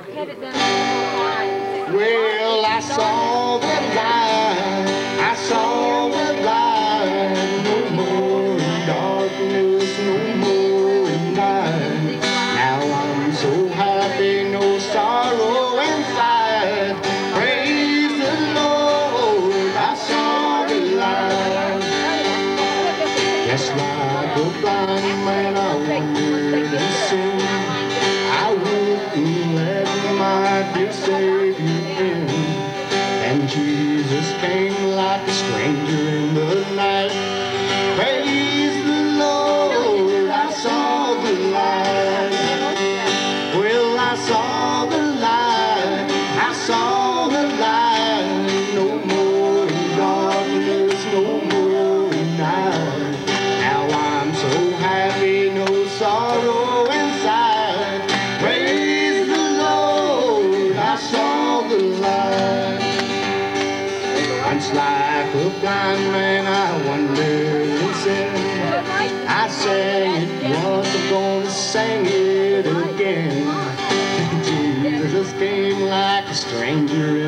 Well, I saw the light, I saw the light. No more in darkness, no more in night. Now I'm so happy, no sorrow inside. Praise the Lord, I saw the light. Just like a blind man, I wandered in sin. I wouldn't let my dear Savior in. And Jesus came like a stranger in the night. Praise the Lord, I saw the light. Well, I saw the light, I saw the light. No more in darkness, no more in night. Now I'm so happy, no sorrow inside. Praise the Lord, I saw the light. Once like a blind man, I wandered in sin. I sang it once, I'm gonna sing it again. Jesus came like a stranger